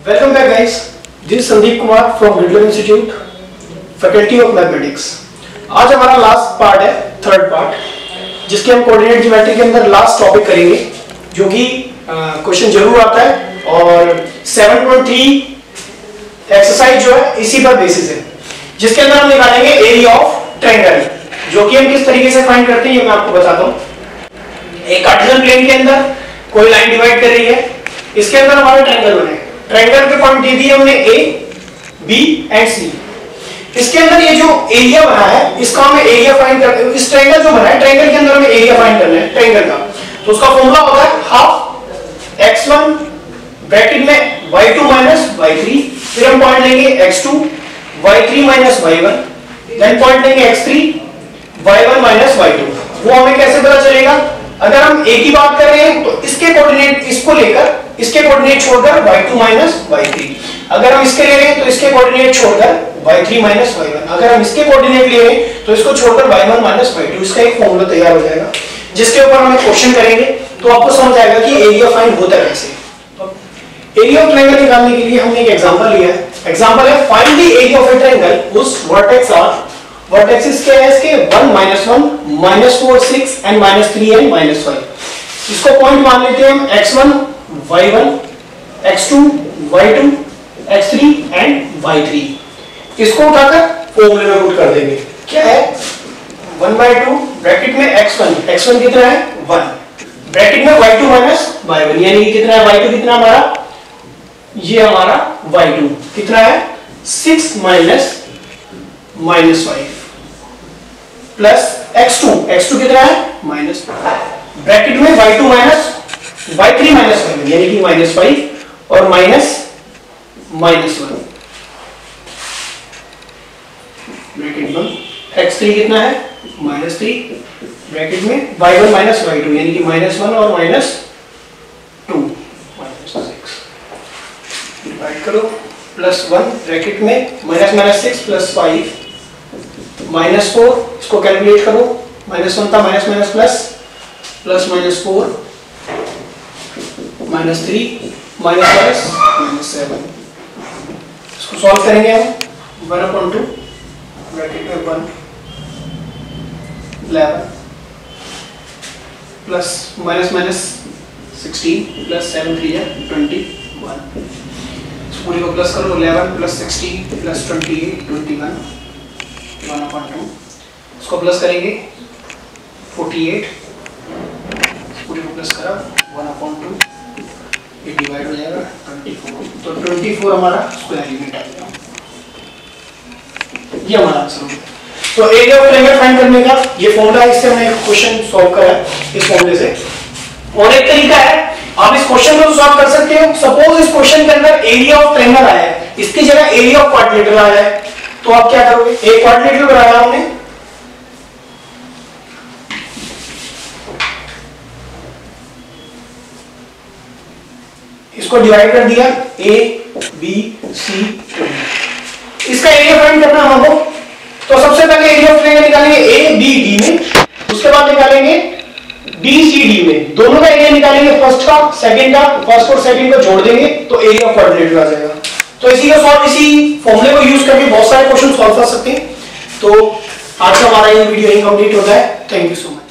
Welcome back guys. This is Sandeep Kumar from GOODLUCK Institute, Faculty of Mathematics. आज हमारा last part है, third part, जिसके हम coordinate geometry के अंदर लास्ट टॉपिक करेंगे, जो कि क्वेश्चन जरूर आता है और 7.3 एक्सरसाइज जो है इसी पर बेसिस है, जिसके अंदर हम निकालेंगे एरिया ऑफ ट्रायंगल, जो कि हम किस तरीके से फाइंड करते हैं ये मैं आपको बताता हूँ। एक कार्टेशियन प्लेन के अंदर कोई लाइन डिवाइड कर रही है, इसके अंदर हमारे ट्रायंगल बने, ट्रायंगल के पॉइंट दे दिए हमने ए, बी एंड सी। इसके अंदर ये जो एरिया बना है इसका हमें एरिया फाइंड करना है। इस ट्रायंगल जो बना है, ट्रायंगल के अंदर हमें एरिया फाइंड करना है ट्रायंगल का। तो उसका फॉर्मूला होता है हाफ x1 ब्रैकेट में y2 माइनस y3, फिर हम पॉइंट लेंगे x2 y3 minus y1, then point लेंगे x3 y1 माइनस y2। वो हमें कैसे पता चलेगा? अगर हम एक ही बात कर रहे हैं तो इसके कोऑर्डिनेट इसको लेकर, इसके कोऑर्डिनेट छोड़कर y2 माइनस y3, अगर हम इसके ले रहे हैं तो इसके कोऑर्डिनेट छोड़कर y3 माइनस y1, अगर हम इसके कोऑर्डिनेट ले रहे हैं तो इसको छोड़कर y1 माइनस y2। इसका एक फॉर्मूला तैयार हो जाएगा, जिसके ऊपर हम क्वेश्चन करेंगे तो आपको समझ आएगा कि एरिया फाइंड होता कैसे। एरिया ऑफ ट्रायंगल निकालने के लिए हमने एक एग्जांपल लिया है। एग्जांपल है find the area of a triangle whose vertex are, vertexes क्या है इसके 1 -1 -4 6 एंड -3 एंड -5। इसको पॉइंट मान लेते हैं हम x1 y1 x2 y2 x3 and y3। इसको उठाकर फॉर्मूले में पुट कर देंगे। क्या है 1/2 ब्रैकेट में x1 कितना है 1, ब्रैकेट में y2 माइनस y1, यानी कि कितना है y2 कितना हमारा, ये हमारा y2 कितना है 6 माइनस 5 प्लस x2 कितना है माइनस, ब्रैकेट में y2 माइनस y3 माइनस 5, यानी कि -5 और माइनस -1, ब्रैकेट में x3 कितना है -3, ब्रैकेट में y1 माइनस y2, यानी कि -1 और -2 -6, डिवाइड करो +1, ब्रैकेट में -6 + 5 -4, इसको कैलकुलेट करो, -1 था माइनस प्लस प्लस -4 -3 -7। इसको सॉल्व करेंगे हम 1/2 ब्रैकेट में 1 11 प्लस -16 प्लस 7 3 है 21। इस पूरी को प्लस करो, 11 प्लस 16 प्लस 28 21 1/2। इसको प्लस करेंगे 48, पूरी को प्लस करा 1/2, ये डिवाइड हो जाएगा 24। तो 24 हमारा स्क्वायर यूनिट आ जाएगा। ये हमारा आंसर होगा। तो एरिया ऑफ ट्रायंगल फाइंड करने का ये फॉर्मूला है, इससे हमने क्वेश्चन सॉल्व करा है इस फॉर्मूले से। और एक तरीका है, आप इस क्वेश्चन को सॉल्व कर सकते हो। सपोज इस क्वेश्चन के अंदर एरिया ऑफ ट्रायंगल आया है, इसकी जगह एरिया ऑफ क्वाड्रिलेटरल आया है, तो आप क्या करोगे? एक क्वाड्रिलेटरल बनाया हमने, इसको डिवाइड कर दिया A B C D, इसका एरिया फाइंड करना हमको। तो सबसे पहले एरिया ऑफ ट्रायंगल निकालेंगे A B D में, उसके बाद निकालेंगे D C D में, दोनों का एरिया निकालेंगे, फर्स्ट का सेकंड का, फर्स्ट और सेकंड को जोड़ देंगे तो एरिया ऑफ क्वाड्रिलेटरल आ जाएगा। तो इसी फॉर्मूले को यूज करके बहुत सारे क्वेश्चन सॉल्व कर सकते हैं। तो आज का हमारा ये वीडियो यहीं कंप्लीट होता है। Thank you so much.